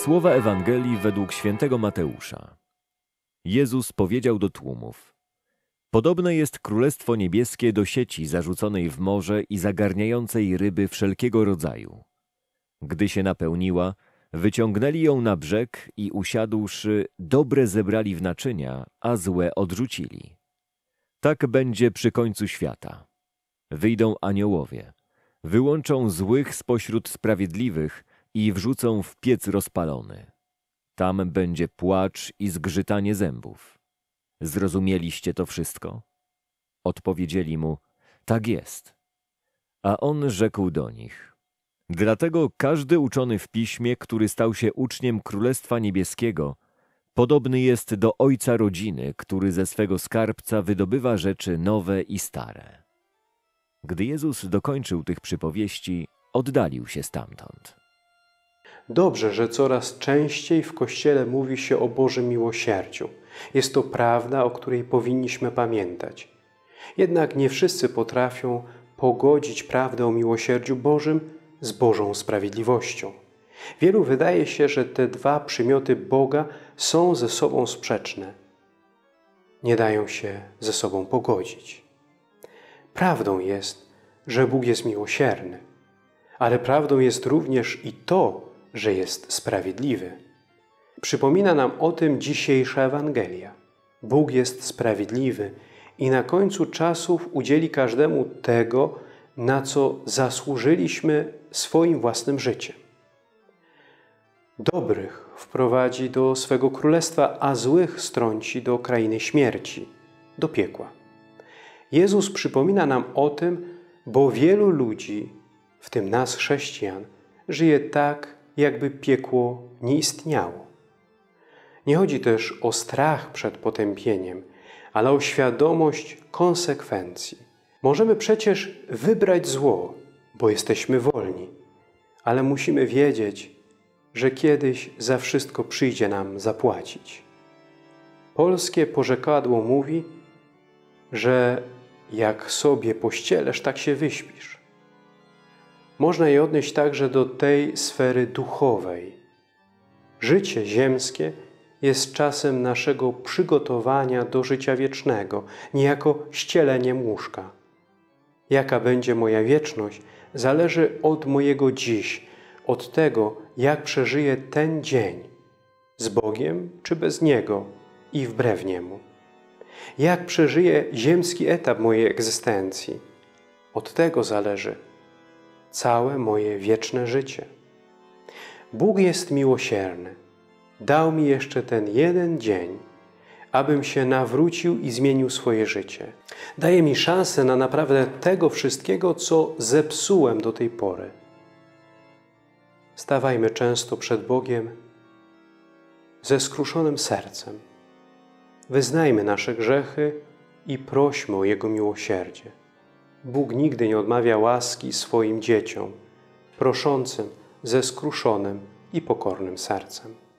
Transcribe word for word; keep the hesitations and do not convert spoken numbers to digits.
Słowa Ewangelii według świętego Mateusza. Jezus powiedział do tłumów: Podobne jest Królestwo Niebieskie do sieci zarzuconej w morze i zagarniającej ryby wszelkiego rodzaju. Gdy się napełniła, wyciągnęli ją na brzeg i usiadłszy, dobre zebrali w naczynia, a złe odrzucili. Tak będzie przy końcu świata. Wyjdą aniołowie, wyłączą złych spośród sprawiedliwych i wrzucą w piec rozpalony. Tam będzie płacz i zgrzytanie zębów. Zrozumieliście to wszystko? Odpowiedzieli mu: tak jest. A on rzekł do nich: dlatego każdy uczony w piśmie, który stał się uczniem Królestwa Niebieskiego, podobny jest do ojca rodziny, który ze swego skarbca wydobywa rzeczy nowe i stare. Gdy Jezus dokończył tych przypowieści, oddalił się stamtąd. Dobrze, że coraz częściej w Kościele mówi się o Bożym miłosierdziu. Jest to prawda, o której powinniśmy pamiętać. Jednak nie wszyscy potrafią pogodzić prawdę o miłosierdziu Bożym z Bożą sprawiedliwością. Wielu wydaje się, że te dwa przymioty Boga są ze sobą sprzeczne. Nie dają się ze sobą pogodzić. Prawdą jest, że Bóg jest miłosierny, ale prawdą jest również i to, że jest sprawiedliwy. Przypomina nam o tym dzisiejsza Ewangelia. Bóg jest sprawiedliwy i na końcu czasów udzieli każdemu tego, na co zasłużyliśmy swoim własnym życiem. Dobrych wprowadzi do swego królestwa, a złych strąci do krainy śmierci, do piekła. Jezus przypomina nam o tym, bo wielu ludzi, w tym nas chrześcijan, żyje tak, jakby piekło nie istniało. Nie chodzi też o strach przed potępieniem, ale o świadomość konsekwencji. Możemy przecież wybrać zło, bo jesteśmy wolni, ale musimy wiedzieć, że kiedyś za wszystko przyjdzie nam zapłacić. Polskie porzekadło mówi, że jak sobie pościelesz, tak się wyśpisz. Można je odnieść także do tej sfery duchowej. Życie ziemskie jest czasem naszego przygotowania do życia wiecznego, niejako ścieleniem łóżka. Jaka będzie moja wieczność, zależy od mojego dziś, od tego, jak przeżyję ten dzień, z Bogiem czy bez Niego i wbrew Niemu. Jak przeżyję ziemski etap mojej egzystencji, od tego zależy całe moje wieczne życie. Bóg jest miłosierny. Dał mi jeszcze ten jeden dzień, abym się nawrócił i zmienił swoje życie. Daje mi szansę na naprawę tego wszystkiego, co zepsułem do tej pory. Stawajmy często przed Bogiem ze skruszonym sercem. Wyznajmy nasze grzechy i prośmy o Jego miłosierdzie. Bóg nigdy nie odmawia łaski swoim dzieciom, proszącym ze skruszonym i pokornym sercem.